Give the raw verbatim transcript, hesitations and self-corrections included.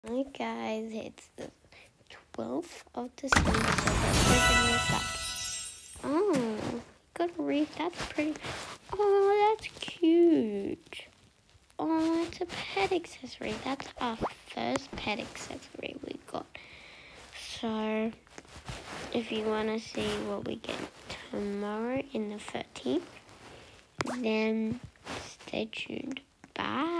Hi guys, it's the twelfth of December, so let's open this up. Oh, gotta read, that's pretty, oh, that's cute. Oh, it's a pet accessory. That's our first pet accessory we got. So, if you want to see what we get tomorrow in the thirteenth, then stay tuned. Bye.